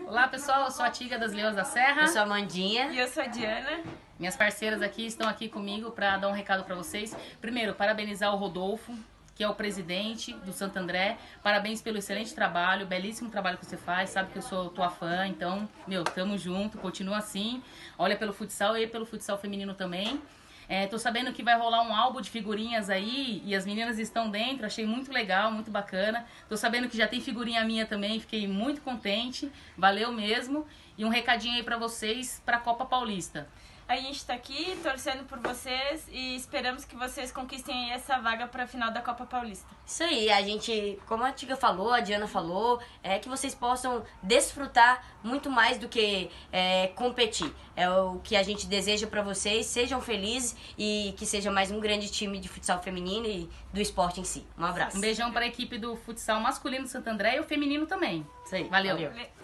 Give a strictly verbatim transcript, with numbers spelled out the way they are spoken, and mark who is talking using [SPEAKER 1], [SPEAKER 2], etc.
[SPEAKER 1] Olá pessoal, eu sou a Tiga das Leões da Serra.
[SPEAKER 2] Eu sou a Mandinha.
[SPEAKER 3] E eu sou a Diana.
[SPEAKER 1] Minhas parceiras aqui estão aqui comigo para dar um recado para vocês. Primeiro, parabenizar o Rodolfo, que é o presidente do Santo André. Parabéns pelo excelente trabalho, belíssimo trabalho que você faz. Sabe que eu sou tua fã, então, meu, tamo junto, continua assim. Olha pelo futsal e pelo futsal feminino também. É, tô sabendo que vai rolar um álbum de figurinhas aí e as meninas estão dentro, achei muito legal, muito bacana. Tô sabendo que já tem figurinha minha também, fiquei muito contente, valeu mesmo. E um recadinho aí pra vocês pra Copa Paulista.
[SPEAKER 3] A gente tá aqui torcendo por vocês e esperamos que vocês conquistem essa vaga pra final da Copa Paulista.
[SPEAKER 2] Isso aí, a gente, como a Tiga falou, a Diana falou, é que vocês possam desfrutar muito mais do que é, competir. É o que a gente deseja pra vocês, sejam felizes e que seja mais um grande time de futsal feminino e do esporte em si. Um abraço.
[SPEAKER 1] Um beijão pra equipe do futsal masculino do Santo André e o feminino também.
[SPEAKER 2] Isso aí,
[SPEAKER 1] Valeu.
[SPEAKER 2] valeu.